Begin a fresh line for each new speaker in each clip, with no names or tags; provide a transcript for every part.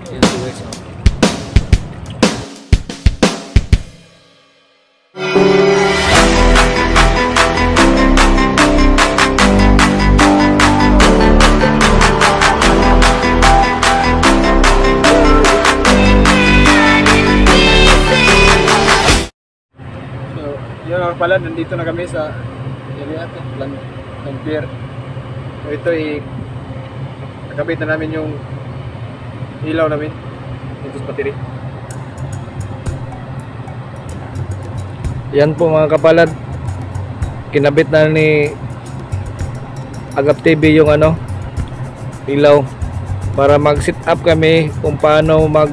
Yun po guys.
Yung pala, nandito na kami sa area natin, Lampir. So ito nakabit na namin yung ilaw namin dito sa battery.
Yan po mga kapalad, kinabit na ni Agap TV yung ilaw para mag set up kami kung paano mag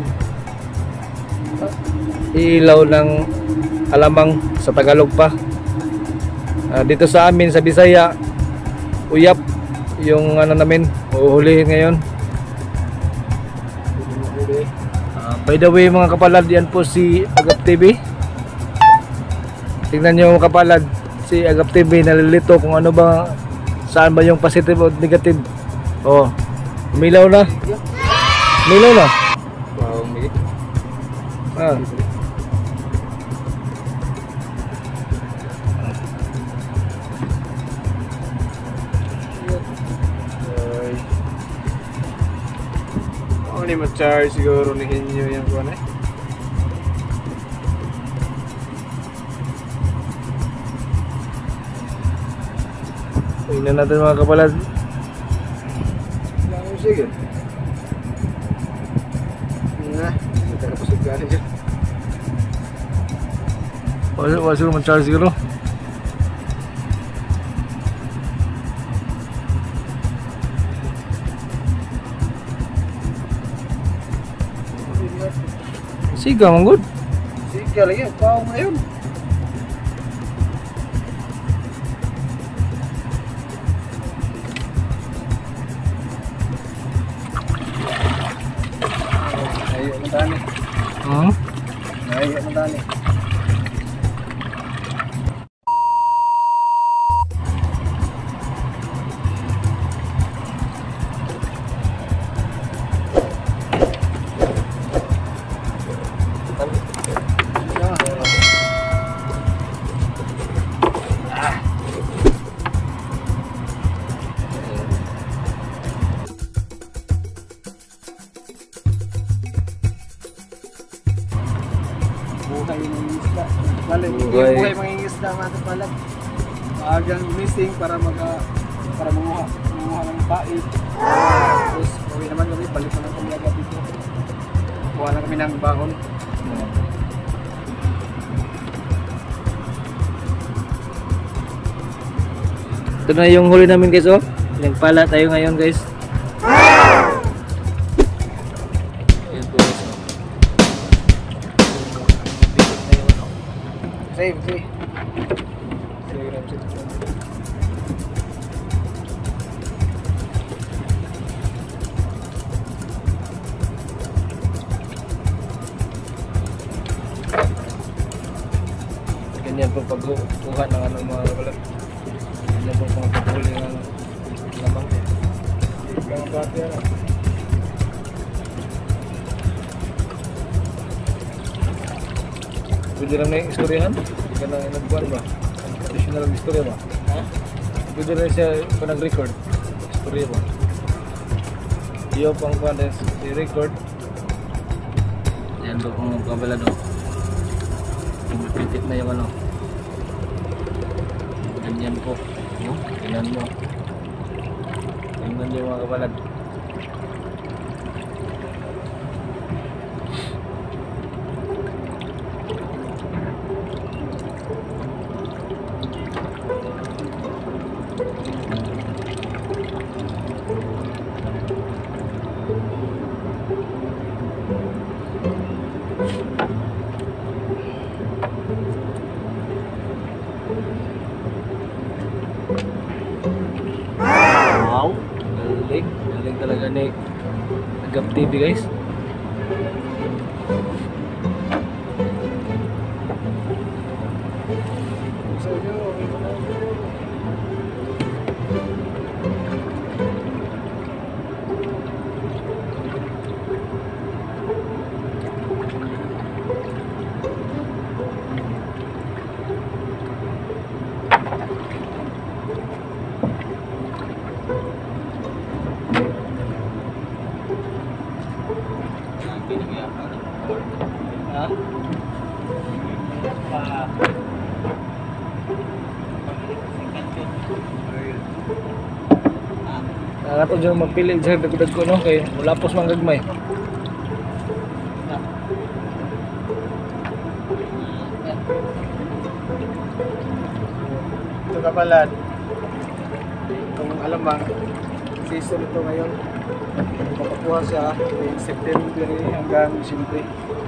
ilaw ng alamang sa Tagalog pa. Dito sa amin sa Bisaya, uyap yung namin uhulihin ngayon. By the way mga kapalad, yan po si Agap TV. Tingnan nyo mga kapalad, si Agap TV nalilito kung ano ba, saan ba yung positive o negative. Oh, umilaw na. Umilaw na.
Wow,
Ah.
Ni ma-charge siguro ni Henyo yung kuwan eh.
Tingnan natin mga kapalad.
Sige. Nah, kita kapusog ka rin dyan.
Wala siguro mag-charge siguro. Siga manggod.
Sige lagi, pao ngayon. Ayo matani. Ayo matani. Buhay mangingisda mga kapalad. Maagang missing para manguha ng paid. Tapos uwi naman kami, balik naman kami agad dito. Kuha na kami ng bahon.
Ito na yung huli namin guys, oh. Nagpala tayo ngayon guys.
Save.
Ganyan po pagkuha ng mga kapalag. Ganyan po pagkuhuli ng lamang.
Ang bati yan.
Pwede lang na yung istoryahan? Hindi ka na nagbuwan ba? Additional istorya ba? Ha? Pwede rin siya pa nag-record. Istorya ba? Iyo pang buwan din i-record. Yan po kung kabala doon. Pitit na yung ganyan po. Tingnan mo. Tingnan nyo mga kabalad. Wow, galing talaga ni Agap TV guys.
Ha?
Ato dyan magpili sa dagdag ko no kay wala pos man gagmay.
Ito kapalan. Kung alam ba, season ito ngayon. Makakuha siya in September hanggang Disyembre.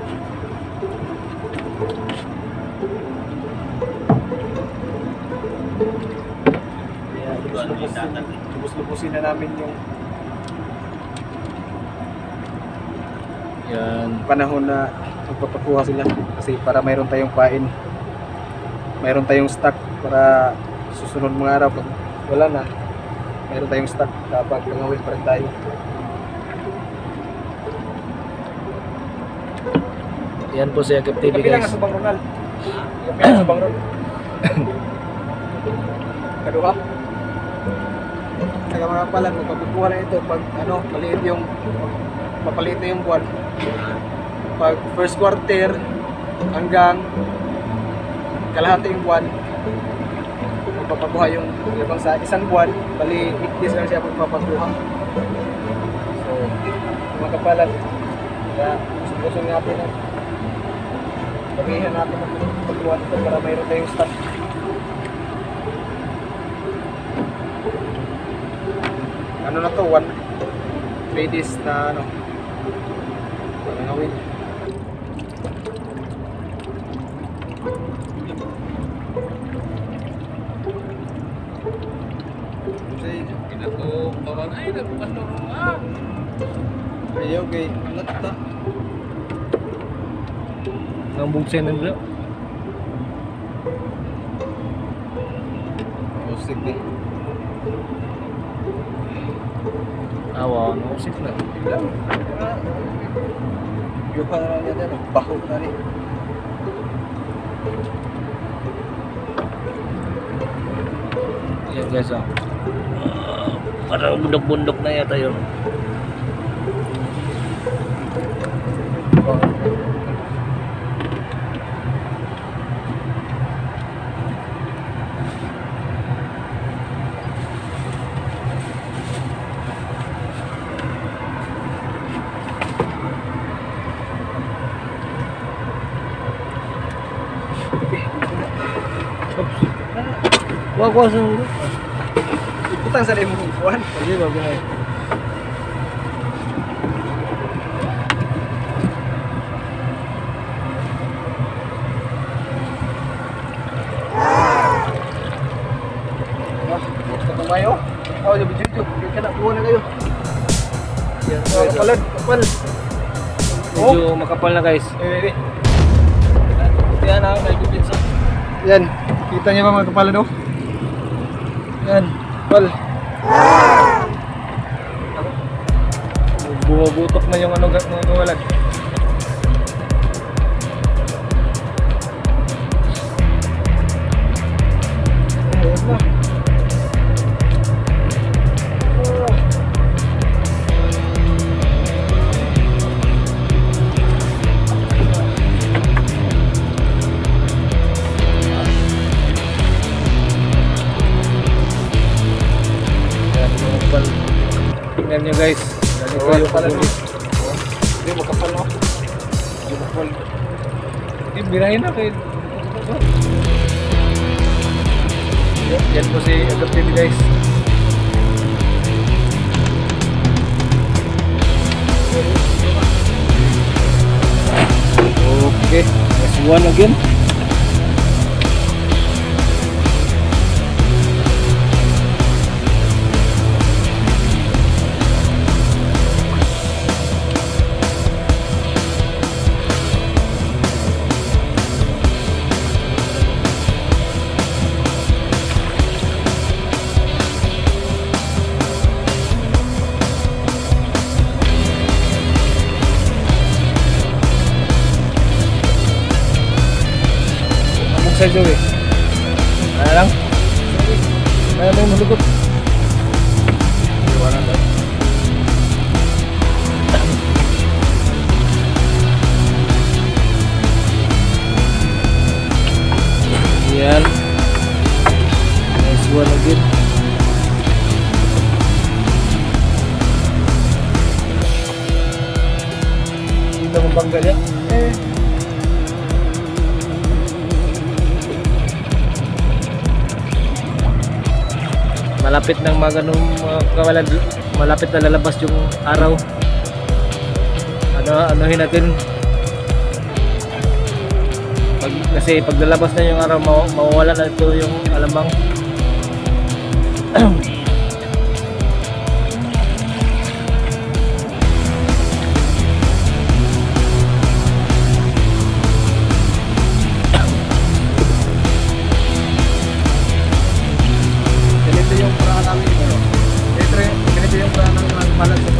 Kaya lubos-lubusin na namin yung
Yan.
panahon na magpapakuha sila kasi para mayroon tayong pain, mayroon tayong stock para susunod mga araw pag wala na, mayroon tayong stock kapag pangawin pa rin tayo.
Yan po si Agap TV
Kapilang
guys.
nga sa Bang Ronald. Kapilang sa Bang Ronald. Kaduha. Saka mga palang magpapakuha na ito pag ano, maliit yung mapaliit na yung buwan. Pag first quarter hanggang kalahati yung buwan, magpapakuha yung ibang sa isang buwan, bali 8 days lang siya magpapakuha. So, mga kapalan, kaya gusto natin na paghihan natin ang pagpapakuha nito para mayroon tayong stock. Ano na to, 3 days na ano, panangawin. Ayaw kay alat ta.
Nang bugsen nila.
Musik din.
Awa, no sik na.
Biglang. Yuha na lang yan, baho na rin.
Yan guys ah. Parang bundok-bundok na yata yun. Oops. Wag ko sa ulo.
Iputang sa rin mong buwan.
Sige ba gano'n?
Tumayo. Oh, yung video. Kaya kuha na kayo.
Yan
Oh, kapalan, kapal.
Medyo makapal na guys. Yan ah, may gupit sa.
Yan. Kita niyo ba mga kapalan, oh?
Yan.
Kapal.
Bubutok na yung ano mga kawalag.
Ayan na.
Yan yung kapal. Tingnan nyo guys. Ganito
Oh,
yung
kapal,
kapal.
ano? Hindi, makapal, no? Hindi makapal.
Birahin na kayo. Yan po si Agap TV guys. Okay, that's one again. Sa Joey. Ano lang? Ano may malugot? Iwanan ba? na mong bangga niya.
Eh,
Malapit nang maganong kawalan, malapit na lalabas yung araw. Anuhin natin. Kasi pag lalabas na yung araw, mawawala na ito yung alamang.
ganito yung paraan namin. Ganito yung paraan namin magbalag sa